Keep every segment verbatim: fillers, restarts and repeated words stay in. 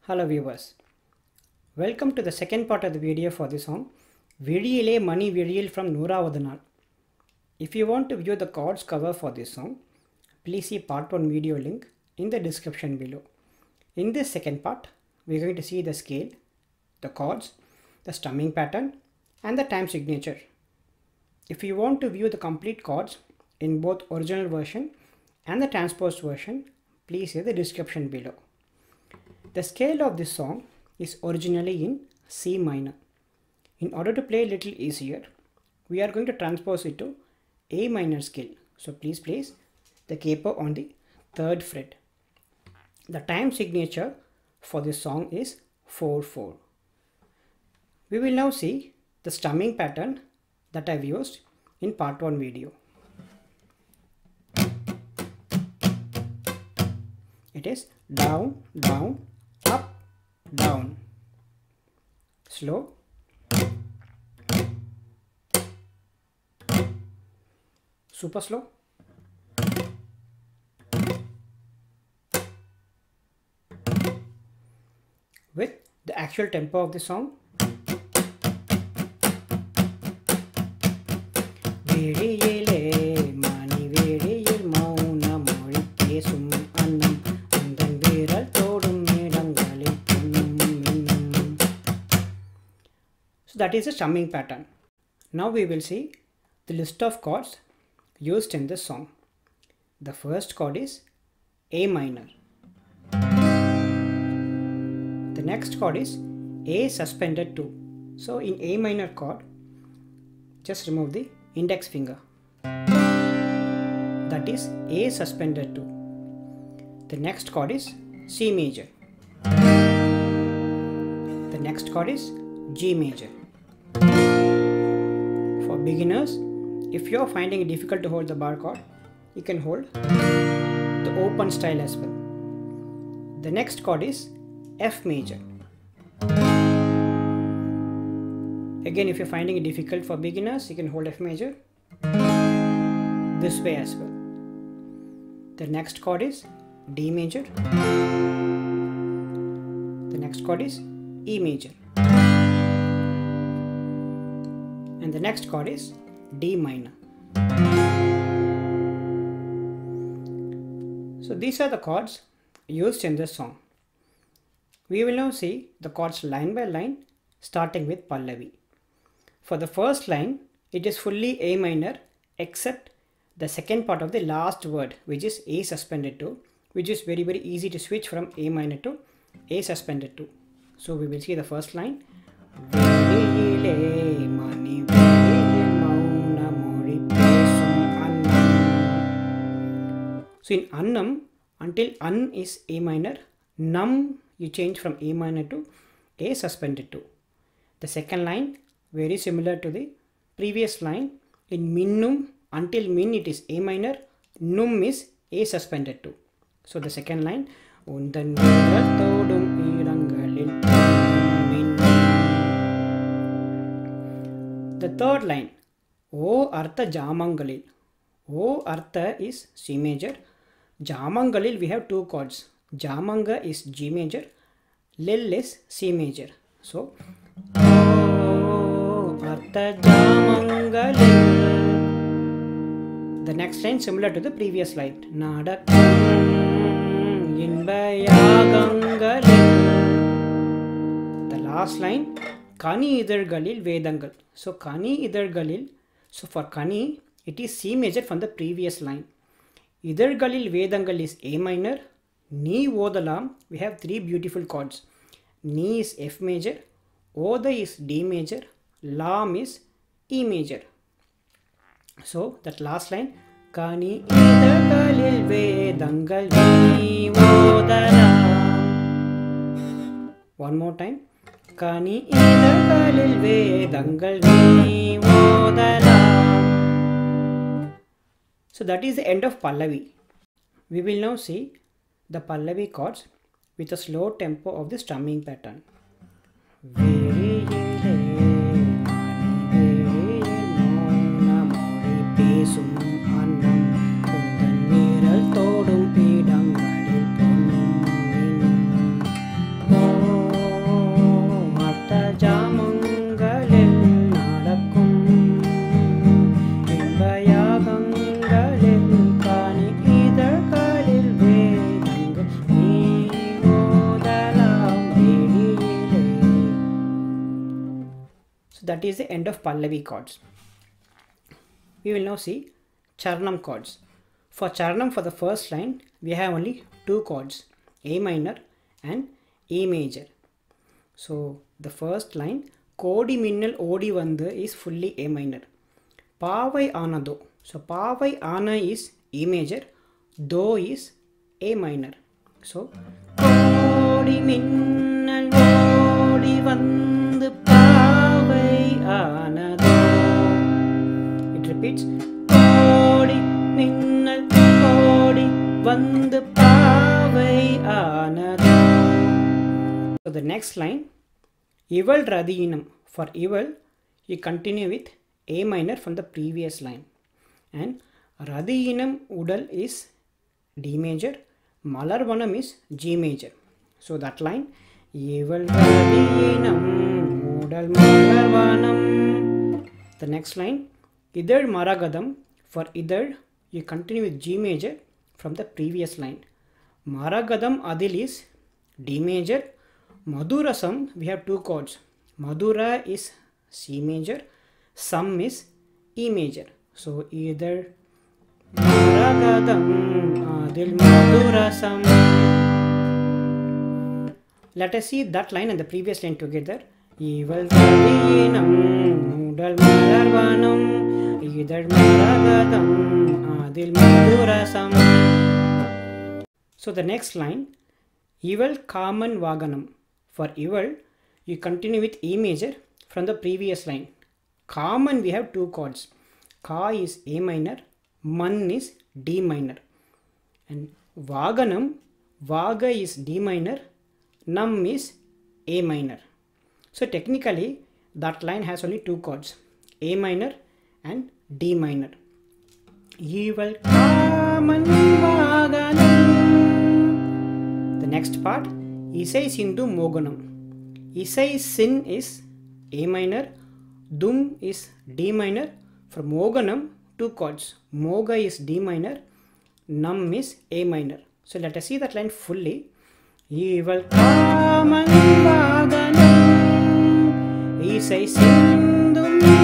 Hello viewers, welcome to the second part of the video for the song Viriyile Mani Viriyil from Nooravathu Naal. If you want to view the chords cover for this song, please see part one video link in the description below. In this second part, we are going to see the scale, the chords, the strumming pattern and the time signature. If you want to view the complete chords in both original version and the transposed version, please see the description below. The scale of this song is originally in C minor. In order to play a little easier, we are going to transpose it to A minor scale. So please place the capo on the third fret. The time signature for this song is four four. We will now see the strumming pattern that I've used in part one video. It is down, down, up, down, slow, super slow, with the actual tempo of the song. Viriyile mani viriyil mauna mori pesum annam undan viral todum idangalil ponnum minnum. So that is a strumming pattern. Now we will see the list of chords used in this song. The first chord is A minor. The next chord is A suspended two. So in A minor chord, just remove the index finger. That is A suspended two. The next chord is C major. The next chord is G major. For beginners, if you are finding it difficult to hold the bar chord, you can hold the open style as well. The next chord is F major. Again, if you're finding it difficult for beginners, you can hold F major this way as well. The next chord is D major. The next chord is E major. And the next chord is D minor. So these are the chords used in this song. We will now see the chords line by line, starting with Pallavi. For the first line, it is fully A minor except the second part of the last word, which is A suspended two, which is very very easy to switch from A minor to A suspended two. So we will see the first line. So in Annam, until An is A minor, Nam you change from A minor to A suspended two. The second line, very similar to the previous line. In Minnum, until Min it is A minor, Num is A suspended two. So the second line, Undan viral todum idangalil ponnum minnum. The third line, O Artha Jamangalil. O Artha is C major. Jamangalil we have two chords. Jamanga is G major. Lil is C major. So the next line similar to the previous line. The last line, Kani Idargalil Vedangal. So Kani Idargalil. So for Kani, it is C major from the previous line. Idargalil Vedangal is A minor. Ni Odalam, we have three beautiful chords. Ni is F major. Oda is D major. Lam is E major. So that last line, Kani idagalil vedangal ni odalam. One more time, Kani idagalil vedangal ni odalam. So that is the end of Pallavi. We will now see the Pallavi chords with a slow tempo of the strumming pattern. Oh that is the end of Pallavi chords. We will now see Charanam chords. For Charanam, for the first line, we have only two chords, A minor and A major. So the first line, Kodi Minnal Odi Vandu is fully A minor. Pavai Anado. So Pavai Ana is E major, Do is A minor. So Kodi Minnal Odi Vandu Pavai Anado. It repeats, Kodi Minnal Odi Vandu Pavai Anado. So the next line, Ival Radhinam. For Ival, you continue with A minor from the previous line. And Radhinam Udal is D major, Malarvanam is G major. So that line, Ival Radhinam Udal Malarvanam. The next line, Idar Maragadam. For Idar, you continue with G major from the previous line. Maragadam Adil is D major. Madhurasam, we have two chords. Madhura is C major, Sam is E major. So either Maragadam Adil Madhurasam. Let us see that line and the previous line together. Ival Radhinam Udal Malarvanam Idar Maragadam Adil Madhurasam. So the next line, Ival Kaman Vaganam. For Ival, you continue with E major from the previous line. Kaman, we have two chords. Ka is A minor, Man is D minor. And Vaganam, Vaga is D minor, Nam is A minor. So technically, that line has only two chords, A minor and D minor. Ival Kaman Vaganam. The next part, Isai Sindhu Moganam. Isai Sin is A minor, Dum is D minor. For Moganam, two chords. Moga is D minor, Nam is A minor. So let us see that line fully. Ival Kaman Vaganam Isai Sindhu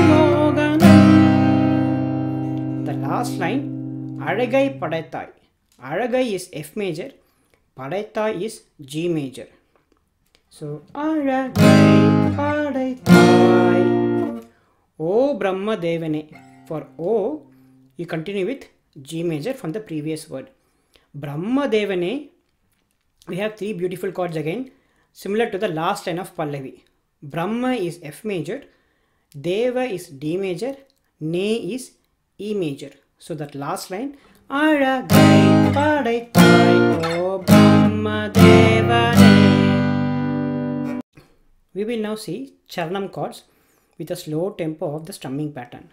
Moganam. The last line, Alagai Padaithai. Alagai is F major, Padaithai is G major. So Alagai Padaithai. O Brahma Devane. For O, you continue with G major from the previous word. Brahma Devane, we have three beautiful chords again, similar to the last line of Pallavi. Brahma is F major, Deva is D major, Ne is E major. So that last line, Alagai Padaithai O Brahma Devane. We will now see Charanam chords with a slow tempo of the strumming pattern.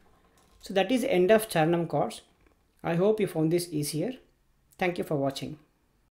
So that is the end of Charanam chords. I hope you found this easier. Thank you for watching.